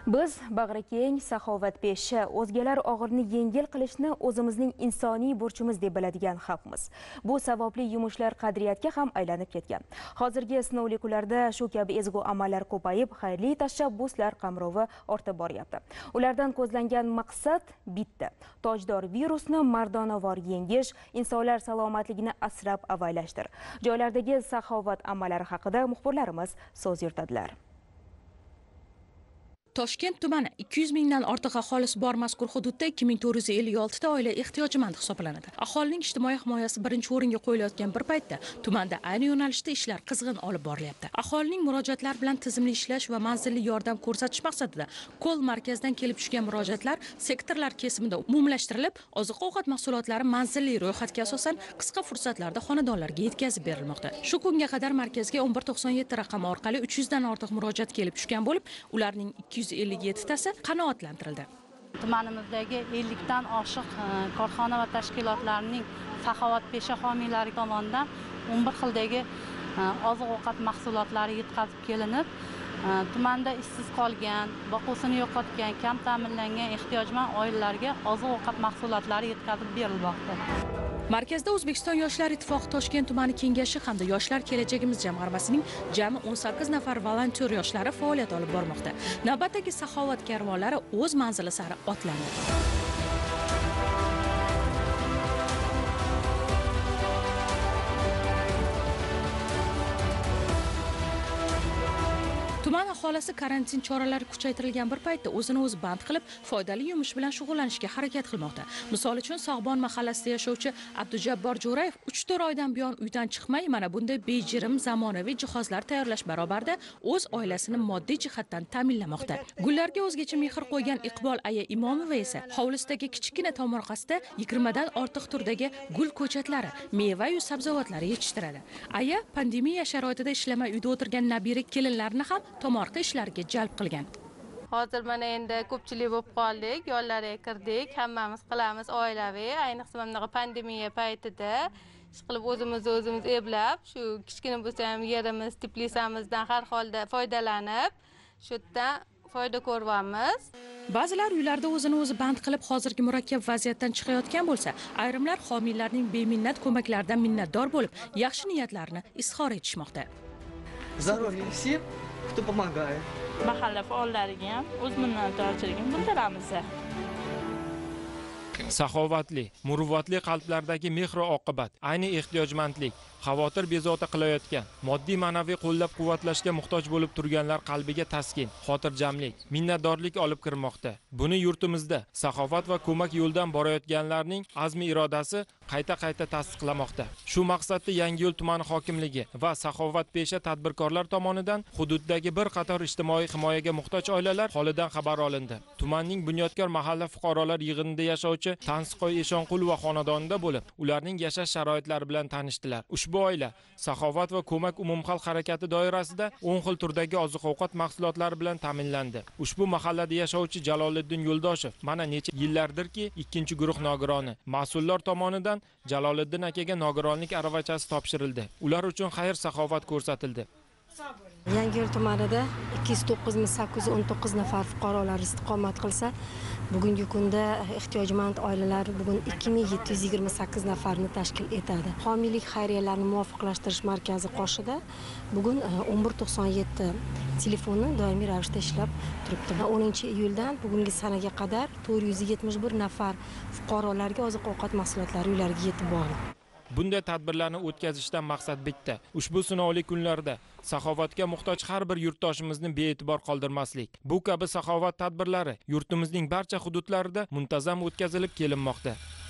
Biz bag'rikeng, saxovatpeshi, o'zgalar og'irini yengil qilishni o'zimizning insoniy burchimiz deb biladigan xalqmiz. Bu savobli yumushlar qadriyatga ham aylanib ketgan. Hozirgi sinovli kunlarda shu kabi ezgu amallar ko'payib, xayrli tashabbuslar qamrovi ortib boryapti. Ulardan ko'zlangan maqsad bitta: tojdor virusni mardonavor yengish, insonlar salomatligini asrab-avaylashdir. Joylardagi saxovat amallari haqida muxbirlarimiz so'z yuritadilar. Toshkent tumani 200 mingdan ortiq aholisi bor mazkur hududda 2456 ta oila ehtiyojmand hisoblanadi. Aholining ijtimoiy himoyasi birinchi o'ringa qo'yilayotgan bir paytda tumanda ayni yo'nalishda ishlar qizg'in olib borilyapti. Aholining murojaatlari bilan tizimli ishlash va manzilli yordam ko'rsatish maqsadida Ko'l markazidan kelib tushgan murojaatlar sektorlar kesimida umumlashtirilib, oziq-ovqat mahsulotlari manzilli ro'yxatga asosan qisqa fursatlarda xonadonlarga yetkazib berilmoqda. Shu kunga qadar markazga 1197 raqami orqali 300 dan ortiq murojaat kelib tushgan bo'lib, ularning 257 tasi qanoatlantirildi. Tumanimizdagi 50 dan oshiq korxona va tashkilotlarning saxovatpesha homiylari tomonidan 11 xildagi oziq-ovqat mahsulotlari yetkazib kelinib, tumanda ishsiz qolgan, boquvsini yo'qotgan, kam ta'minlangan ehtiyojmand oilalarga oziq-ovqat mahsulotlari yetkazib berilmoqda. Markazda O'zbekiston Yoshlar ittifoqi Toshkent tumani kengashi hamda Yoshlar kelajagimiz jamg'armasining jami 18 nafar volontyor yoshlari faoliyat olib bormoqda. Navbatdagi saxovat karvonlari o'z manzili sari otlandi. Tuman aholisi karantin choralari kuchaytirilgan bir paytda o'zini o'zi band qilib, foydali yumush bilan shug'ullanishga harakat qilmoqda. Misol uchun, Sog'bon mahallasida yashovchi Abdujabbor Jo'rayev 3-4 oydan buyon uydan chiqmay, mana bunday bejirim zamonaviy jihozlar tayyorlash barobarida o'z oilasini moddiy jihatdan ta'minlamoqda. Gullarga o'zgacha mehr qo'ygan Iqbol aya Imomova esa hovlisidagi kichkina tomorqasida 20 dan ortiq turdagi gul ko'chatlari, meva va sabzavotlar yetishtiradi. Aya pandemiya sharoitida ishlamay uyda o'tirgan nabira kelinlarni ham tomorqa ishlariga jalb qilgan. Hozir mana endi ko'pchilik bo'lib qoldik, yo'llarga kirdik, hammamiz qilamiz oilaviy, ayniqsa mana pandemiya paytida ish qilib o'zimiz eplab, shu kichkina bo'lsa ham yerimiz, teplisamizdan har holda foydalanib, shu yerdan foyda ko'ryapmiz. Ba'zilar uylarda o'zini o'zi band qilib hozirgi murakkab vaziyatdan chiqayotgan bo'lsa, ayrimlar homiylarning beminnat ko'maklaridan minnatdor bo'lib, yaxshi niyatlarini izhor etishmoqda. Здоровья всем, кто помогает. Mahalla faollariga ham o'z minnatdorchiligini bildiramiz. Saxovatli, muruvvatli qalblardagi mehr va oqibat, ayni ehtiyojmandlik, xavotir bezovta qilayotgan, moddiy ma'naviy qo'llab-quvvatlashga muhtoj bo'lib turganlar qalbiga taskin, xotirjamlik, minnatdorlik olib kirmoqda. Buni yurtimizda saxovat va ko'mak yo'ldan borayotganlarning azmi irodasi qayta tasdiqlamoqda. Shu maqsadda Yangiyo'l tumani hokimligi va saxovatpesha tadbirkorlar tomonidan hududdagi bir qator ijtimoiy himoyaga muhtoj oilalar holidan xabar olindi. Tumanning Bunyodkor mahalla fuqarolar yig'inida yashovchi Tansiqoy Eshonqulova xonadonida bo'lib, ularning yashash sharoitlari bilan tanishdilar. Ushbu oila saxovat va ko'mak umumxalq harakati doirasida 10 xil turdagi oziq-ovqat mahsulotlari bilan ta'minlandi. Ushbu mahallada yashovchi Jaloliddin Yo'ldoshev mana necha yillardirki ikkinchi guruh nogironi. Mas'ullar tomonidan Jaloliddin akaga nogironlik aravachasi topshirildi. Ular uchun xayr-saxovat ko'rsatildi. Yangiyo'l tumanida 209.819 nafar fuqarolar istiqomat qilsa, bugungi kunda ehtiyojmand oilalar bugun 2728 nafarni tashkil etadi. Homiylik xayriyalarini muvofiqlashtirish markazi qoshida bugun 1197 telefoni doimiy ravishda ishlab turibdi. 10-iyuldan bugungi sanaga qadar 471 nafar fuqarolarga oziq-ovqat mahsulotlari uylariga yetib bordi. Bunday tadbirlarni o'tkazishdan maqsad bitta. Ushbu sinovli kunlarda saxovatga muhtoj har bir yurtdoshimizni bee'tibor qoldirmaslik. Bu kabi saxovat tadbirlari yurtimizning barcha hududlarida muntazam o'tkazilib kelinmoqda.